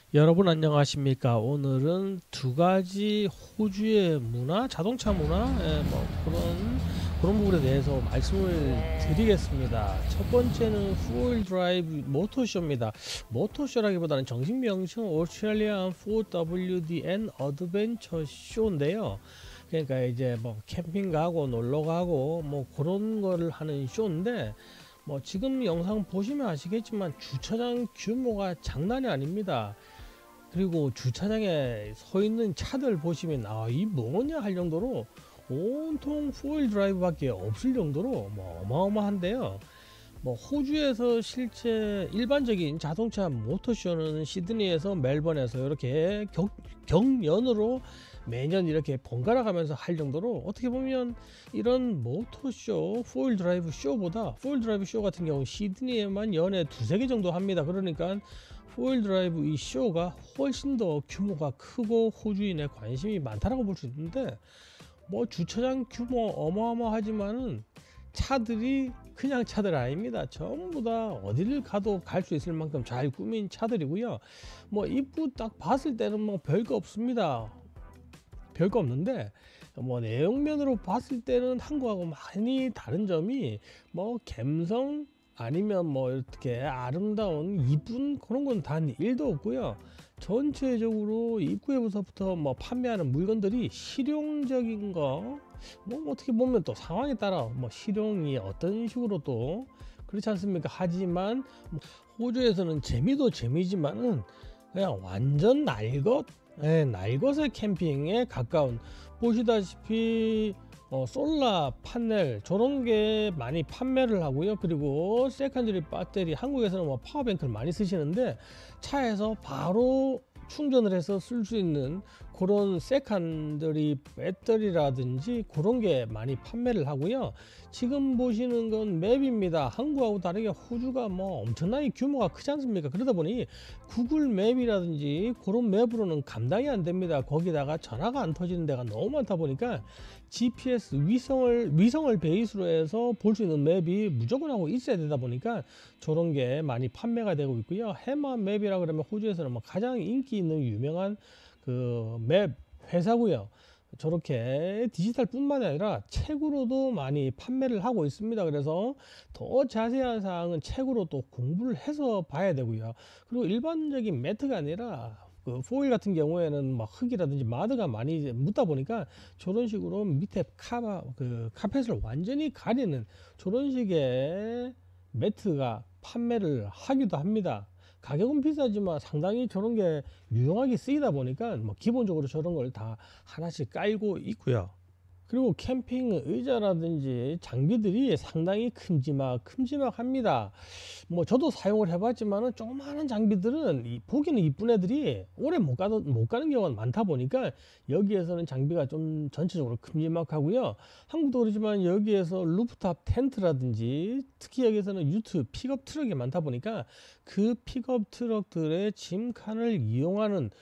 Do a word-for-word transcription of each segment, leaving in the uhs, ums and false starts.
여러분 안녕하십니까? 오늘은 두 가지 호주의 문화, 자동차 문화, 예, 뭐 그런 그런 부분에 대해서 말씀을 드리겠습니다. 첫 번째는 포일 드라이브 모터쇼입니다. 모터쇼라기보다는 정식 명칭은 Australian 포 더블유 디 엔 어드벤처 쇼인데요. 그러니까 이제 뭐 캠핑 가고 놀러 가고 뭐 그런 거를 하는 쇼인데, 뭐 지금 영상 보시면 아시겠지만 주차장 규모가 장난이 아닙니다. 그리고 주차장에 서 있는 차들 보시면 아, 이 뭐냐 할 정도로 온통 포일 드라이브밖에 없을 정도로 뭐 어마어마한데요. 뭐 호주에서 실제 일반적인 자동차 모터쇼는 시드니에서 멜번에서 이렇게 경, 경연으로 매년 이렇게 번갈아 가면서 할 정도로, 어떻게 보면 이런 모터쇼 포일 드라이브 쇼보다, 포일 드라이브 쇼 같은 경우 시드니에만 연에 두세 개 정도 합니다. 그러니까 포일 드라이브 이 쇼가 훨씬 더 규모가 크고 호주인의 관심이 많다라고 볼 수 있는데, 뭐 주차장 규모 어마어마하지만은 차들이 그냥 차들 아닙니다. 전부 다 어디를 가도 갈 수 있을 만큼 잘 꾸민 차들이고요. 뭐 입구 딱 봤을 때는 뭐 별거 없습니다. 별거 없는데 뭐 내용면으로 봤을 때는 한국하고 많이 다른 점이, 뭐 감성 아니면 뭐 이렇게 아름다운 이쁜 그런 건 단 일도 없고요. 전체적으로 입구에서부터 뭐 판매하는 물건들이 실용적인 거, 뭐 어떻게 보면 또 상황에 따라 뭐 실용이 어떤 식으로 또 그렇지 않습니까? 하지만 뭐 호주에서는 재미도 재미지만은 그냥 완전 날것, 예, 날것의 캠핑에 가까운, 보시다시피 어, 솔라 파넬 저런 게 많이 판매를 하고요. 그리고 세컨드리 배터리, 한국에서는 뭐 파워뱅크를 많이 쓰시는데 차에서 바로 충전을 해서 쓸 수 있는 그런 세컨드리 배터리라든지 그런 게 많이 판매를 하고요. 지금 보시는 건 맵입니다. 한국하고 다르게 호주가 뭐 엄청나게 규모가 크지 않습니까? 그러다 보니 구글 맵이라든지 그런 맵으로는 감당이 안 됩니다. 거기다가 전화가 안 터지는 데가 너무 많다 보니까 지피에스 위성을 위성을 베이스로 해서 볼 수 있는 맵이 무조건 하고 있어야 되다 보니까 저런 게 많이 판매가 되고 있고요. 해마 맵이라 그러면 호주에서는 뭐 가장 인기 있는 유명한 그 맵 회사고요. 저렇게 디지털뿐만 아니라 책으로도 많이 판매를 하고 있습니다. 그래서 더 자세한 사항은 책으로 또 공부를 해서 봐야 되고요. 그리고 일반적인 매트가 아니라 그 포일 같은 경우에는 막 흙이라든지 마드가 많이 묻다 보니까 저런 식으로 밑에 카, 그 카펫을 완전히 가리는 저런 식의 매트가 판매를 하기도 합니다. 가격은 비싸지만 상당히 저런 게 유용하게 쓰이다 보니까 뭐 기본적으로 저런 걸 다 하나씩 깔고 있고요. 그리고 캠핑 의자라든지 장비들이 상당히 큼지막 큼지막합니다. 뭐 저도 사용을 해봤지만은 조그마한 장비들은 이- 보기는 이쁜 애들이 오래 못 가도 못 가는 경우가 많다 보니까 여기에서는 장비가 좀 전체적으로 큼지막하고요. 한국도 그렇지만 여기에서 루프탑 텐트라든지 특히 여기에서는 유트 픽업 트럭이 많다 보니까 그 픽업 트럭들의 짐칸을 이용하는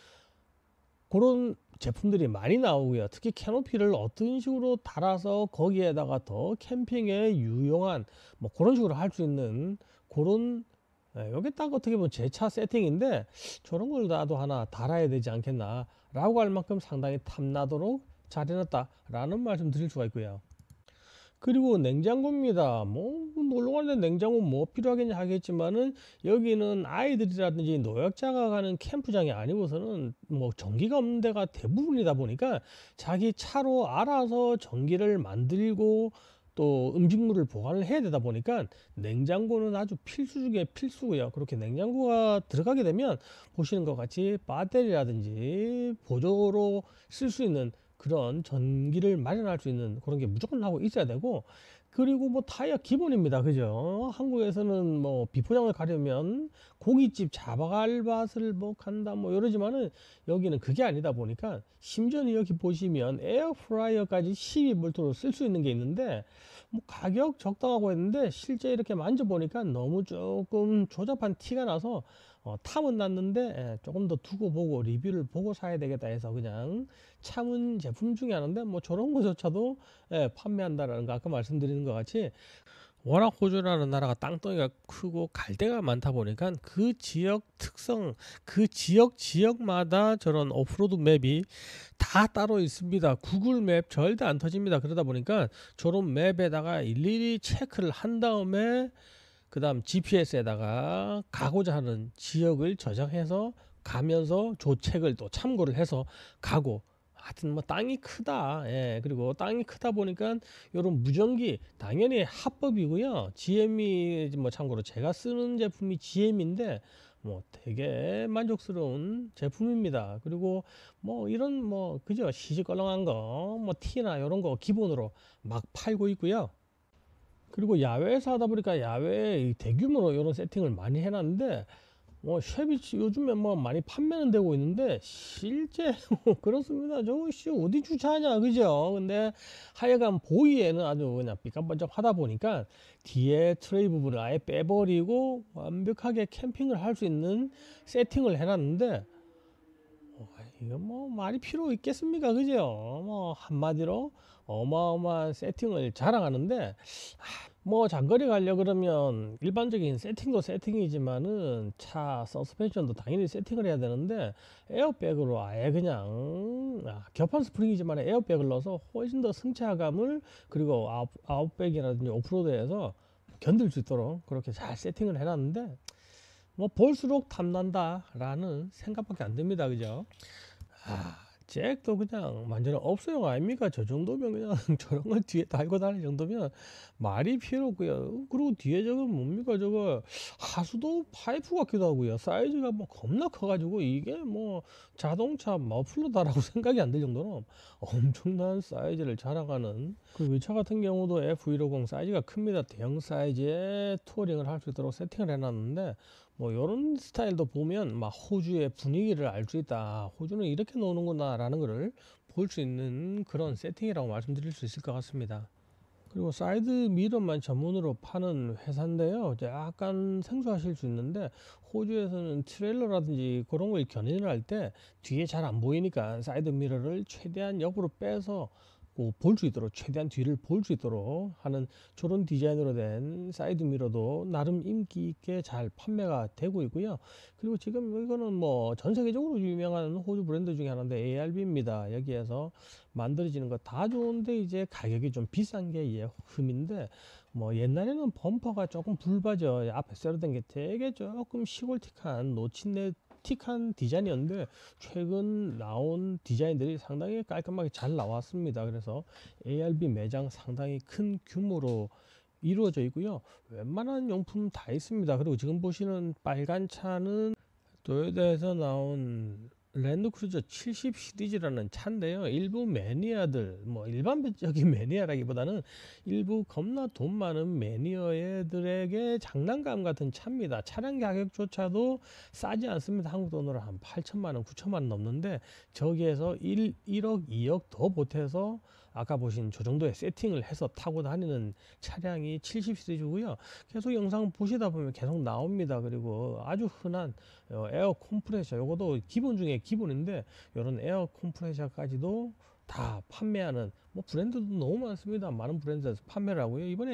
그런 제품들이 많이 나오고요. 특히 캐노피를 어떤 식으로 달아서 거기에다가 더 캠핑에 유용한 뭐 그런 식으로 할 수 있는 그런, 예, 여기 딱 어떻게 보면 제 차 세팅인데 저런 걸 나도 하나 달아야 되지 않겠나 라고 할 만큼 상당히 탐나도록 잘 해놨다 라는 말씀 드릴 수가 있고요. 그리고 냉장고입니다. 뭐 놀러 가는데 냉장고 뭐 필요하겠냐 하겠지만은 여기는 아이들이라든지 노약자가 가는 캠프장이 아니고서는 뭐 전기가 없는 데가 대부분이다 보니까 자기 차로 알아서 전기를 만들고 또 음식물을 보관을 해야 되다 보니까 냉장고는 아주 필수 중에 필수고요. 그렇게 냉장고가 들어가게 되면 보시는 것 같이 배터리라든지 보조로 쓸 수 있는 그런 전기를 마련할 수 있는 그런 게 무조건 하고 있어야 되고, 그리고 뭐 타이어 기본입니다. 그죠? 한국에서는 뭐 비포장을 가려면 고깃집 자바갈밭을 뭐 간다 뭐 이러지만은 여기는 그게 아니다 보니까 심지어는 여기 보시면 에어프라이어까지 십이 볼트로 쓸 수 있는 게 있는데 뭐 가격 적당하고 했는데 실제 이렇게 만져보니까 너무 조금 조잡한 티가 나서 어, 탐은 났는데, 예, 조금 더 두고 보고 리뷰를 보고 사야 되겠다 해서 그냥 참은 제품 중에 하나인데 뭐 저런 거조차도, 예, 판매한다라는 거 아까 말씀드리는 것 같이 워낙 호주라는 나라가 땅덩이가 크고 갈대가 많다 보니까 그 지역 특성, 그 지역 지역마다 저런 오프로드 맵이 다 따로 있습니다. 구글 맵 절대 안 터집니다. 그러다 보니까 저런 맵에다가 일일이 체크를 한 다음에 그 다음 지피에스에다가 가고자 하는 지역을 저장해서 가면서 조책을 또 참고를 해서 가고, 하여튼 뭐 땅이 크다. 예, 그리고 땅이 크다 보니까 요런 무전기 당연히 합법이고요. 지엠이 뭐 참고로 제가 쓰는 제품이 지엠인데 뭐 되게 만족스러운 제품입니다. 그리고 뭐 이런 뭐 그죠, 시시껄렁한 거 뭐 티나 요런 거 기본으로 막 팔고 있고요. 그리고 야외에서 하다 보니까 야외에 대규모로 이런 세팅을 많이 해놨는데 뭐 쉐비 요즘에 뭐 많이 판매는 되고 있는데 실제 그렇습니다. 저거 씨 어디 주차하냐, 그죠? 근데 하여간 보기에는 아주 그냥 삐까번쩍 하다 보니까 뒤에 트레이 부분을 아예 빼버리고 완벽하게 캠핑을 할 수 있는 세팅을 해놨는데 어, 이거 뭐 말이 필요 있겠습니까, 그죠? 뭐 한마디로 어마어마한 세팅을 자랑하는데, 뭐 장거리 가려 그러면 일반적인 세팅도 세팅이지만은 차 서스펜션도 당연히 세팅을 해야 되는데 에어백으로 아예 그냥 아, 겹판 스프링이지만 에어백을 넣어서 훨씬 더 승차감을, 그리고 아웃, 아웃백이라든지 오프로드에서 견딜 수 있도록 그렇게 잘 세팅을 해놨는데 뭐 볼수록 탐난다라는 생각밖에 안 듭니다, 그죠? 아, 잭도 그냥 완전히 업소용 아닙니까? 저 정도면 그냥 저런 걸 뒤에 달고 다닐 정도면 말이 필요 없고요. 그리고 뒤에 저거 뭡니까? 저거 하수도 파이프 같기도 하고요. 사이즈가 뭐 겁나 커가지고 이게 뭐 자동차 머플러다라고 생각이 안 들 정도로 엄청난 사이즈를 자랑하는 그 이 차 같은 경우도 에프 백십 사이즈가 큽니다. 대형 사이즈의 투어링을 할 수 있도록 세팅을 해놨는데 뭐 이런 스타일도 보면 막 호주의 분위기를 알 수 있다. 호주는 이렇게 노는구나 라는 것을 볼 수 있는 그런 세팅이라고 말씀드릴 수 있을 것 같습니다. 그리고 사이드 미러만 전문으로 파는 회사인데요. 이제 약간 생소하실 수 있는데 호주에서는 트레일러라든지 그런 걸 견인을 할 때 뒤에 잘 안 보이니까 사이드 미러를 최대한 옆으로 빼서 볼 수 있도록, 최대한 뒤를 볼 수 있도록 하는 저런 디자인으로 된 사이드 미러도 나름 인기 있게 잘 판매가 되고 있고요. 그리고 지금 이거는 뭐 전 세계적으로 유명한 호주 브랜드 중에 하나인데 에이알비입니다. 여기에서 만들어지는 거 다 좋은데 이제 가격이 좀 비싼 게 예, 흠인데, 뭐 옛날에는 범퍼가 조금 붉어져 앞에 세로된 게 되게 조금 시골틱한 노친네 틱한 디자인이었는데 최근 나온 디자인들이 상당히 깔끔하게 잘 나왔습니다. 그래서 에이알비 매장 상당히 큰 규모로 이루어져 있고요. 웬만한 용품 다 있습니다. 그리고 지금 보시는 빨간 차는 토요타에서 나온 랜드크루저 칠십 시리즈라는 차인데요. 일부 매니아들, 뭐 일반적인 매니아라기보다는 일부 겁나 돈 많은 매니아들에게 장난감 같은 차입니다. 차량 가격조차도 싸지 않습니다. 한국 돈으로 한 팔천만 원, 구천만 원 넘는데 저기에서 일, 일억, 이억 더 보태서 아까 보신 저 정도의 세팅을 해서 타고 다니는 차량이 칠십 시리즈고요. 계속 영상 보시다 보면 계속 나옵니다. 그리고 아주 흔한 에어 컴프레셔, 요것도 기본 중에 기본인데 이런 에어 컴프레셔까지도 다 판매하는 뭐 브랜드도 너무 많습니다. 많은 브랜드에서 판매를 하고요. 이번에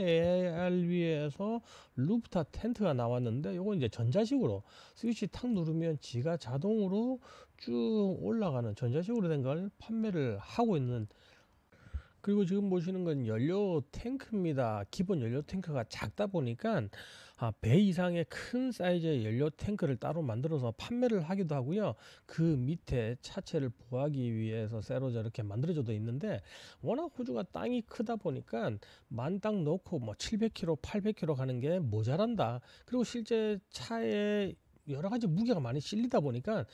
에이알비에서 루프탑 텐트가 나왔는데 요건 이제 전자식으로 스위치 탁 누르면 지가 자동으로 쭉 올라가는 전자식으로 된 걸 판매를 하고 있는. 그리고 지금 보시는 건 연료 탱크입니다. 기본 연료 탱크가 작다 보니까 아, 배 이상의 큰 사이즈의 연료 탱크를 따로 만들어서 판매를 하기도 하고요. 그 밑에 차체를 보호하기 위해서 새로 저렇게 만들어져도 있는데, 워낙 호주가 땅이 크다 보니까 만땅 넣고 뭐 칠백 킬로미터, 팔백 킬로미터 가는 게 모자란다. 그리고 실제 차에 여러 가지 무게가 많이 실리다 보니까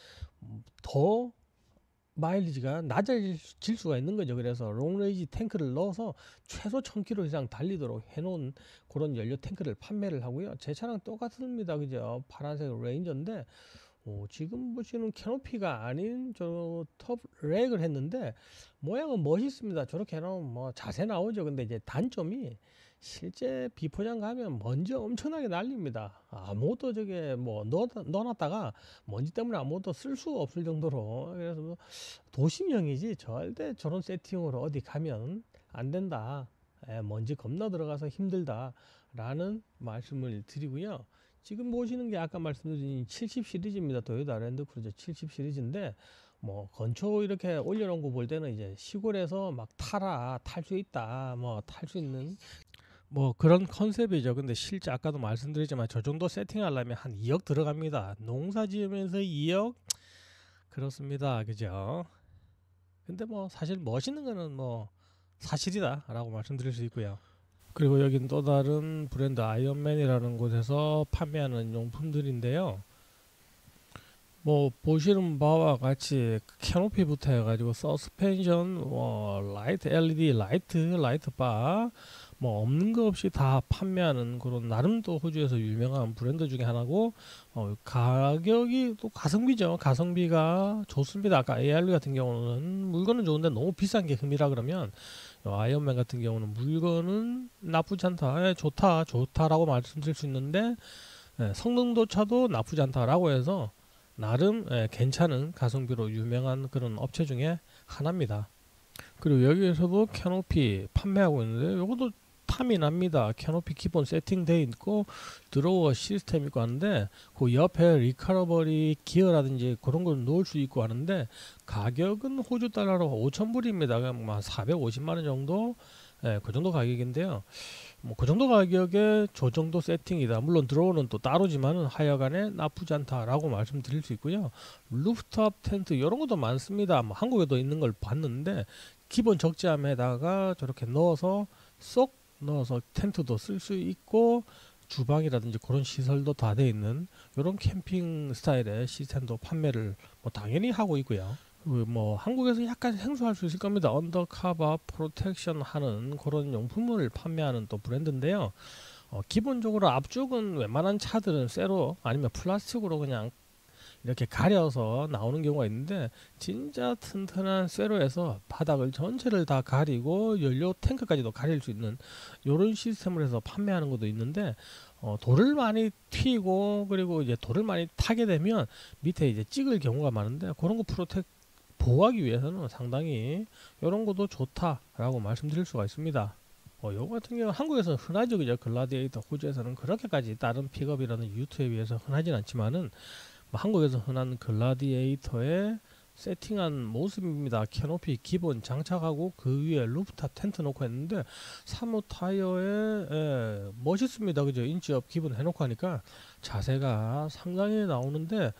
더 마일리지가 낮아질 수가 있는 거죠. 그래서 롱레이지 탱크를 넣어서 최소 천 킬로미터 이상 달리도록 해놓은 그런 연료 탱크를 판매를 하고요. 제 차랑 똑같습니다. 그죠? 파란색 레인저인데 어, 지금 보시는 캐노피가 아닌 저 톱 렉을 했는데 모양은 멋있습니다. 저렇게 해놓으면 뭐 자세 나오죠. 근데 이제 단점이 실제 비포장 가면 먼지 엄청나게 날립니다. 아무것도 저게 뭐 넣어, 넣어놨다가 먼지 때문에 아무것도 쓸 수가 없을 정도로. 그래서 뭐 도심형이지 절대 저런 세팅으로 어디 가면 안 된다. 에, 먼지 겁나 들어가서 힘들다 라는 말씀을 드리고요. 지금 보시는 게 아까 말씀드린 칠십 시리즈입니다. 토요타 랜드크루저 칠십 시리즈인데 뭐 건초 이렇게 올려놓은 거 볼 때는 이제 시골에서 막 타라, 탈 수 있다, 뭐 탈 수 있는 뭐 그런 컨셉이죠. 근데 실제 아까도 말씀드렸지만 저 정도 세팅하려면 한 이억 들어갑니다. 농사 지으면서 이억? 그렇습니다. 그죠? 근데 뭐 사실 멋있는 거는 뭐 사실이다 라고 말씀드릴 수 있고요. 그리고 여긴 또 다른 브랜드 아이언맨이라는 곳에서 판매하는 용품들인데요. 뭐 보시는 바와 같이 캐노피부터 해가지고 서스펜션, 뭐 라이트 엘이디 라이트, 라이트 바, 뭐 없는 거 없이 다 판매하는 그런 나름 또 호주에서 유명한 브랜드 중에 하나고, 어, 가격이 또 가성비죠. 가성비가 좋습니다. 아까 에이알유 같은 경우는 물건은 좋은데 너무 비싼 게 흠이라 그러면, 아이언맨 같은 경우는 물건은 나쁘지 않다, 예, 좋다, 좋다라고 말씀드릴 수 있는데, 예, 성능도차도 나쁘지 않다라고 해서 나름 예, 괜찮은 가성비로 유명한 그런 업체 중에 하나입니다. 그리고 여기에서도 캐노피 판매하고 있는데 이것도 탐이 납니다. 캐노피 기본 세팅되어 있고 드로워 시스템 있고 하는데 그 옆에 리카버리 기어라든지 그런 걸 놓을 수 있고 하는데 가격은 호주 달러로 오천 불입니다. 한 사백오십만 원 정도, 예, 그 정도 가격인데요. 뭐 그 정도 가격에 저 정도 세팅이다. 물론 드로우는 또 따로지만은 하여간에 나쁘지 않다라고 말씀드릴 수 있고요. 루프탑 텐트 이런 것도 많습니다. 뭐 한국에도 있는 걸 봤는데 기본 적재함에다가 저렇게 넣어서 쏙 넣어서 텐트도 쓸 수 있고 주방이라든지 그런 시설도 다 돼 있는 이런 캠핑 스타일의 시스템도 판매를 뭐 당연히 하고 있고요. 뭐 한국에서 약간 생소할 수 있을 겁니다. 언더커버 프로텍션 하는 그런 용품을 판매하는 또 브랜드인데요. 어, 기본적으로 앞쪽은 웬만한 차들은 쇠로 아니면 플라스틱으로 그냥 이렇게 가려서 나오는 경우가 있는데 진짜 튼튼한 쇠로에서 바닥을 전체를 다 가리고 연료 탱크까지도 가릴 수 있는 이런 시스템을 해서 판매하는 것도 있는데, 어, 돌을 많이 튀고 그리고 이제 돌을 많이 타게 되면 밑에 이제 찍을 경우가 많은데 그런 거 프로텍 보호하기 위해서는 상당히 이런 것도 좋다라고 말씀드릴 수가 있습니다. 어, 요거 같은 경우 한국에서는 흔하죠. 그죠? 글라디에이터. 호주에서는 그렇게까지 다른 픽업이라는 유튜에 비해서 흔하진 않지만은 뭐 한국에서 흔한 글라디에이터의 세팅한 모습입니다. 캐노피 기본 장착하고 그 위에 루프탑 텐트 놓고 했는데 사무 타이어에, 예, 멋있습니다. 그죠? 인치업 기본 해놓고 하니까 자세가 상당히 나오는데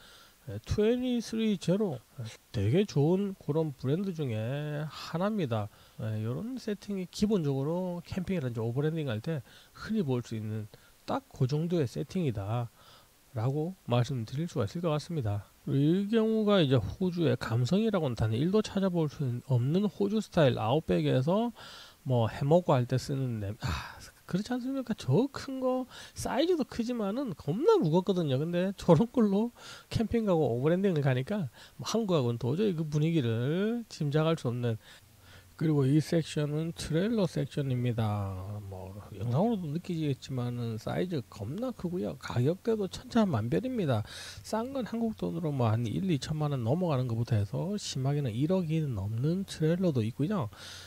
이십삼 제로 되게 좋은 그런 브랜드 중에 하나입니다. 이런 세팅이 기본적으로 캠핑이라든지 오버랜딩 할 때 흔히 볼 수 있는 딱 그 정도의 세팅이다 라고 말씀드릴 수가 있을 것 같습니다. 이 경우가 이제 호주의 감성이라고는 단 일도 찾아볼 수 없는 호주 스타일 아웃백에서 뭐 해먹고 할 때 쓰는 냄, 아, 그렇지 않습니까? 저 큰 거 사이즈도 크지만은 겁나 무겁거든요. 근데 저런 걸로 캠핑 가고 오버랜딩을 가니까 한국하고는 도저히 그 분위기를 짐작할 수 없는. 그리고 이 섹션은 트레일러 섹션입니다. 뭐 영상으로도 느끼시겠지만은 사이즈 겁나 크고요. 가격대도 천차만별입니다. 싼 건 한국 돈으로 뭐 한 일, 이천만 원 넘어가는 것부터 해서 심하게는 일억이 넘는 트레일러도 있고요.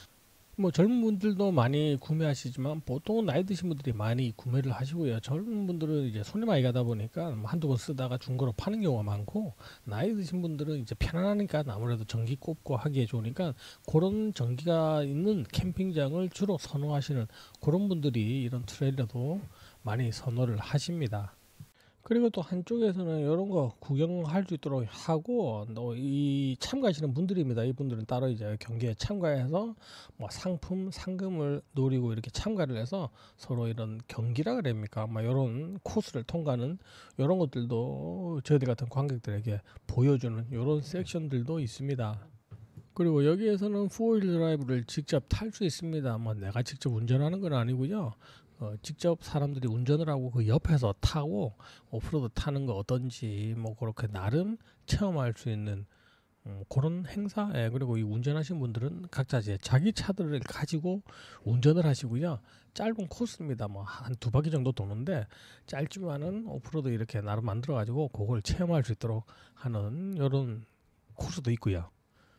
뭐 젊은 분들도 많이 구매하시지만 보통은 나이 드신 분들이 많이 구매를 하시고요. 젊은 분들은 이제 손이 많이 가다 보니까 뭐 한두 번 쓰다가 중고로 파는 경우가 많고, 나이 드신 분들은 이제 편안하니까 아무래도 전기 꼽고 하기에 좋으니까 그런 전기가 있는 캠핑장을 주로 선호하시는 그런 분들이 이런 트레일러도 많이 선호를 하십니다. 그리고 또 한쪽에서는 이런 거 구경할 수 있도록 하고, 또 이 참가하시는 분들입니다. 이분들은 따로 이제 경기에 참가해서 뭐 상품, 상금을 노리고 이렇게 참가를 해서 서로 이런 경기라 그럽니까? 막 이런 코스를 통과하는 이런 것들도 저희들 같은 관객들에게 보여주는 이런 섹션들도 있습니다. 그리고 여기에서는 포일 드라이브를 직접 탈 수 있습니다. 뭐 내가 직접 운전하는 건 아니고요. 어, 직접 사람들이 운전을 하고 그 옆에서 타고 오프로드 타는 거 어떤지 뭐 그렇게 나름 체험할 수 있는 음, 그런 행사. 예, 그리고 이 운전하시는 분들은 각자 이제 자기 차들을 가지고 운전을 하시고요. 짧은 코스입니다. 뭐 한 두 바퀴 정도 도는데 짧지만은 오프로드 이렇게 나름 만들어 가지고 그걸 체험할 수 있도록 하는 이런 코스도 있고요.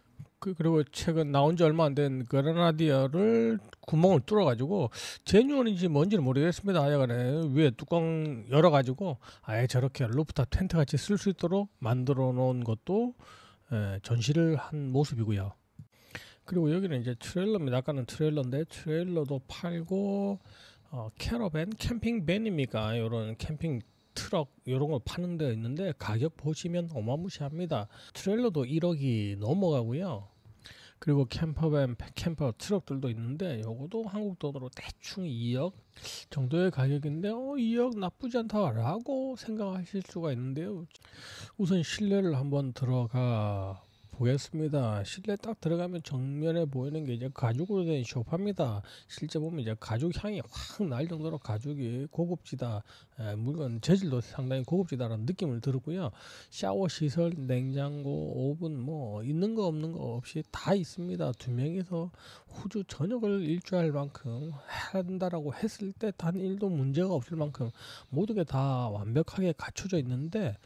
그 그리고 최근 나온 지 얼마 안 된 그라나디아를 구멍을 뚫어 가지고 제뉴얼인지 뭔지는 모르겠습니다. 하여간에 위에 뚜껑 열어 가지고 아예 저렇게 루프탑 텐트 같이 쓸 수 있도록 만들어 놓은 것도 예, 전시를 한 모습이고요. 그리고 여기는 이제 트레일러입니다. 아까는 트레일러인데 트레일러도 팔고 어, 캐러밴 캠핑밴입니까? 이런 캠핑 트럭 이런 걸 파는 데 있는데 가격 보시면 어마무시합니다. 트레일러도 일억이 넘어가고요. 그리고 캠퍼밴, 캠퍼 트럭들도 있는데 요것도 한국 돈으로 대충 이억 정도의 가격인데 어, 이억 나쁘지 않다라고 생각하실 수가 있는데요. 우선 실내를 한번 들어가 보겠습니다. 실내 딱 들어가면 정면에 보이는 게 이제 가죽으로 된 소파입니다. 실제 보면 이제 가죽 향이 확 날 정도로 가죽이 고급지다. 에, 물건 재질도 상당히 고급지다라는 느낌을 들었고요. 샤워 시설, 냉장고, 오븐 뭐 있는 거 없는 거 없이 다 있습니다. 두 명이서 후주 저녁을 일주할 만큼 한다라고 했을 때 단 일도 문제가 없을 만큼 모든 게 다 완벽하게 갖춰져 있는데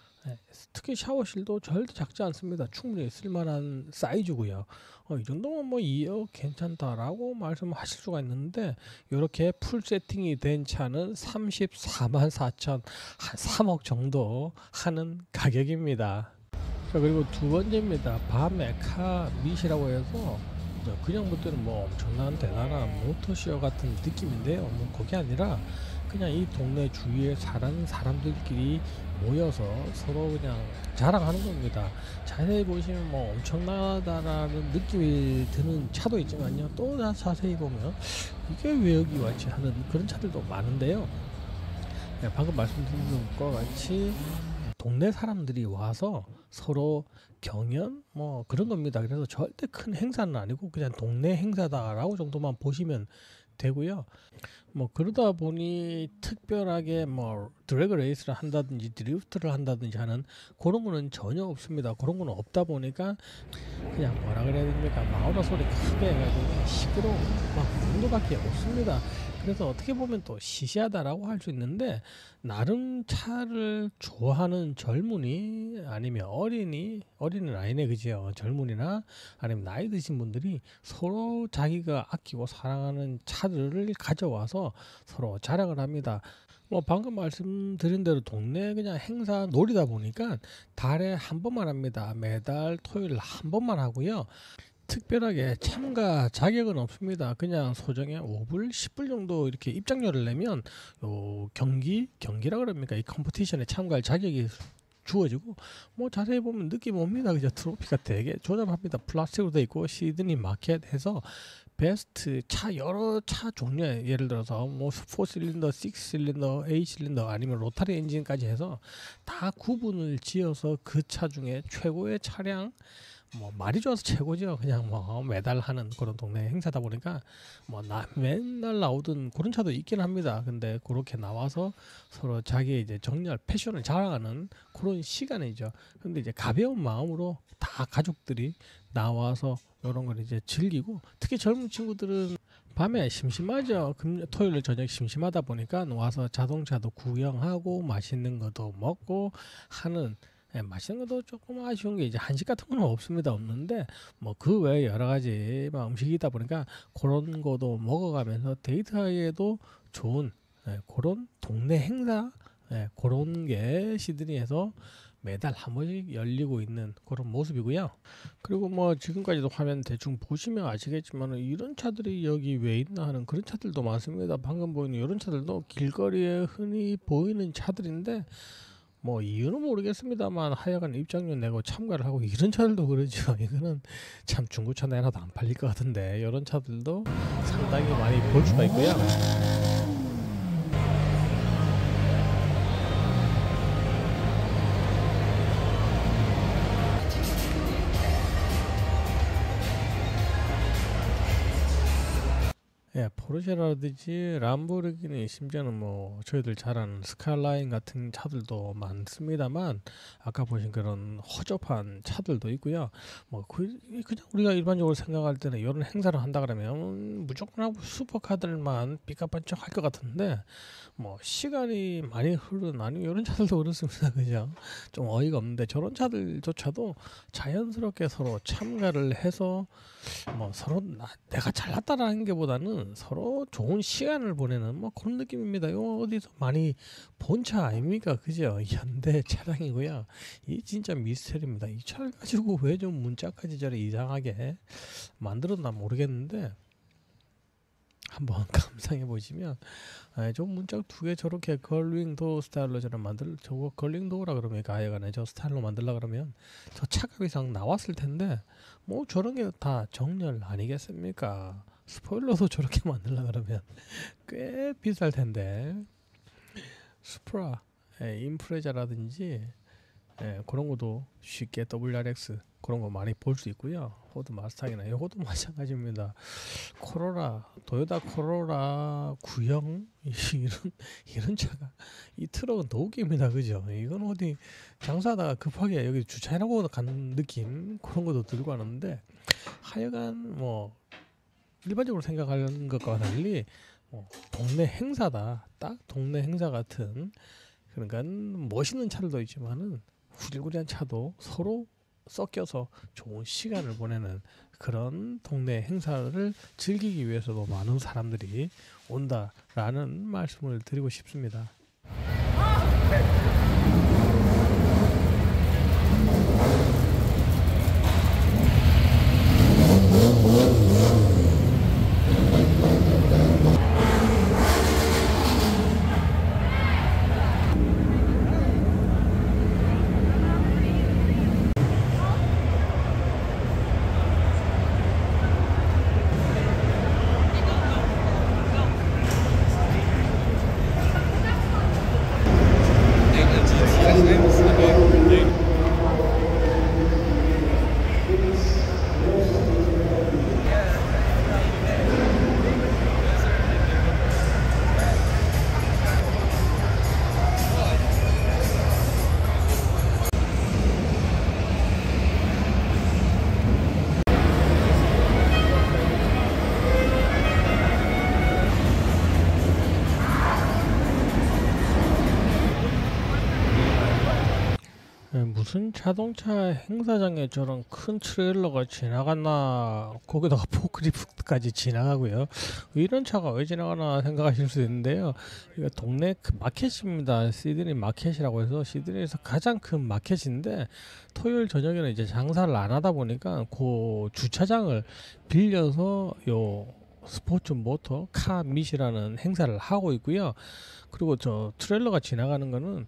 특히 샤워실도 절대 작지 않습니다. 충분히 쓸만한 사이즈고요. 어, 이 정도면 뭐 이억 괜찮다라고 말씀하실 수가 있는데 이렇게 풀 세팅이 된 차는 삼십사만 사천 한 삼억 정도 하는 가격입니다. 자, 그리고 두 번째입니다. 바메카 밑이라고 해서 그냥 볼 때는 뭐 엄청난 대단한 모터쇼 같은 느낌인데요. 뭐 그게 아니라 그냥 이 동네 주위에 사는 사람들끼리 모여서 서로 그냥 자랑하는 겁니다. 자세히 보시면 뭐 엄청나다라는 느낌이 드는 차도 있지만요. 또 자세히 보면 이게 왜 여기 왔지 하는 그런 차들도 많은데요. 네, 방금 말씀드린 것과 같이 동네 사람들이 와서 서로 경연 뭐 그런 겁니다. 그래서 절대 큰 행사는 아니고 그냥 동네 행사다라고 정도만 보시면 되고요. 뭐 그러다 보니 특별하게 뭐 드래그 레이스를 한다든지 드리프트를 한다든지 하는 그런 거는 전혀 없습니다. 그런 거는 없다 보니까 그냥 뭐라 그래야 됩니까? 마우라 소리 크게 해가지고 시끄러워 막 그 정도밖에 없습니다. 그래서 어떻게 보면 또 시시하다라고 할 수 있는데 나름 차를 좋아하는 젊은이 아니면 어린이 어린이는 아니네 그죠? 젊은이나 아니면 나이 드신 분들이 서로 자기가 아끼고 사랑하는 차들을 가져와서 서로 자랑을 합니다. 뭐 방금 말씀드린 대로 동네 그냥 행사 놀이다 보니까 달에 한 번만 합니다. 매달 토요일 한 번만 하고요. 특별하게 참가 자격은 없습니다. 그냥 소정의 오 불, 십 불 정도 이렇게 입장료를 내면 요 경기, 경기라 그럽니까? 이 컴피티션에 참가할 자격이 주어지고 뭐 자세히 보면 느낌 옵니다. 그죠? 트로피가 되게 조잡합니다. 플라스틱으로 돼 있고 시드니 마켓 해서 베스트 차 여러 차 종류 예를 들어서 뭐 사 실린더, 육 실린더, 팔 실린더 아니면 로타리 엔진까지 해서 다 구분을 지어서 그 차 중에 최고의 차량 뭐 말이 좋아서 최고죠. 그냥 뭐 매달 하는 그런 동네 행사다 보니까 뭐 나 맨날 나오던 그런 차도 있긴 합니다. 근데 그렇게 나와서 서로 자기 이제 정렬 패션을 자랑하는 그런 시간이죠. 근데 이제 가벼운 마음으로 다 가족들이 나와서 이런 걸 이제 즐기고 특히 젊은 친구들은 밤에 심심하죠. 금 토요일 저녁 심심하다 보니까 와서 자동차도 구경하고 맛있는 것도 먹고 하는 예, 맛있는 것도 조금 아쉬운 게 이제 한식 같은 건 없습니다. 없는데 뭐 그 외에 여러 가지 막 음식이다 보니까 그런 것도 먹어가면서 데이트하기에도 좋은 예, 그런 동네 행사 예, 그런 게 시드니에서 매달 한 번씩 열리고 있는 그런 모습이고요. 그리고 뭐 지금까지도 화면 대충 보시면 아시겠지만 이런 차들이 여기 왜 있나 하는 그런 차들도 많습니다. 방금 보이는 이런 차들도 길거리에 흔히 보이는 차들인데 뭐 이유는 모르겠습니다만 하여간 입장료 내고 참가를 하고 이런 차들도 그러죠. 이거는 참 중고차 내놔도 안 팔릴 것 같은데 이런 차들도 상당히 많이 볼 수가 있고요. 예, 포르쉐라든지 람보르기니 심지어는 뭐 저희들 잘 아는 스카이라인 같은 차들도 많습니다만 아까 보신 그런 허접한 차들도 있고요. 뭐 그, 그냥 우리가 일반적으로 생각할 때는 이런 행사를 한다 그러면 무조건 하고 슈퍼카들만 삐까뻔쩍 할 것 같은데 뭐 시간이 많이 흐른 아니면 이런 차들도 그렇습니다. 그죠? 좀 어이가 없는데 저런 차들조차도 자연스럽게 서로 참가를 해서 뭐 서로 나, 내가 잘났다라는 게보다는 서로 좋은 시간을 보내는 뭐 그런 느낌입니다. 이거 어디서 많이 본 차 아닙니까? 그죠? 현대 차량이고요. 이 진짜 미스터리입니다. 이 차를 가지고 왜 좀 문짝까지 저래 이상하게 만들었나 모르겠는데 한번 감상해 보시면 아, 좀 문짝 두 개 저렇게 걸링도 스타일로 저런 만들 저거 걸링도라 그러면 가야가네 저 스타일로 만들라 그러면 저 차값 이상 나왔을 텐데 뭐 저런 게 다 정렬 아니겠습니까? 스포일러도 저렇게 만들라 그러면 꽤 비쌀 텐데 수프라, 예, 임프레자라든지 예, 그런 것도 쉽게 더블유알엑스 그런 거 많이 볼 수 있고요. 호드 마스탕이나 이것도 마찬가지입니다. 코로라, 도요타 코로라 구형 이런 이런 차가 이 트럭은 더 웃깁니다. 그죠? 이건 어디 장사하다가 급하게 여기 주차해놓고 가는 느낌 그런 것도 들고 하는데 하여간 뭐 일반적으로 생각하는 것과 달리 뭐 동네 행사다. 딱 동네 행사 같은 그러니까 멋있는 차들도 있지만은 후질구리한 차도 서로 섞여서 좋은 시간을 보내는 그런 동네 행사를 즐기기 위해서도 많은 사람들이 온다라는 말씀을 드리고 싶습니다. 예, 무슨 자동차 행사장에 저런 큰 트레일러가 지나갔나 거기다가 포크리프트까지 지나가고요. 이런 차가 왜 지나가나 생각하실 수 있는데요. 이거 동네 그 마켓입니다. 시드니 마켓이라고 해서 시드니에서 가장 큰 마켓인데 토요일 저녁에는 이제 장사를 안 하다 보니까 그 주차장을 빌려서 요 스포츠 모터 카 밋이라는 행사를 하고 있고요. 그리고 저 트레일러가 지나가는 거는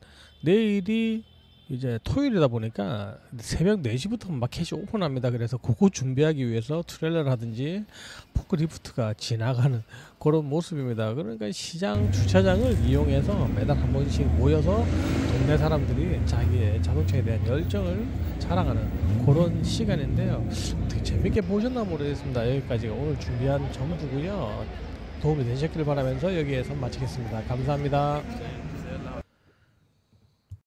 내일이 이제 토요일이다 보니까 새벽 네 시부터 마켓이 오픈합니다. 그래서 그거 준비하기 위해서 트레일러라든지 포크리프트가 지나가는 그런 모습입니다. 그러니까 시장 주차장을 이용해서 매달 한 번씩 모여서 동네 사람들이 자기의 자동차에 대한 열정을 자랑하는 그런 시간인데요. 어떻게 재밌게 보셨나 모르겠습니다. 여기까지가 오늘 준비한 전부고요. 도움이 되셨길 바라면서 여기에서 마치겠습니다. 감사합니다.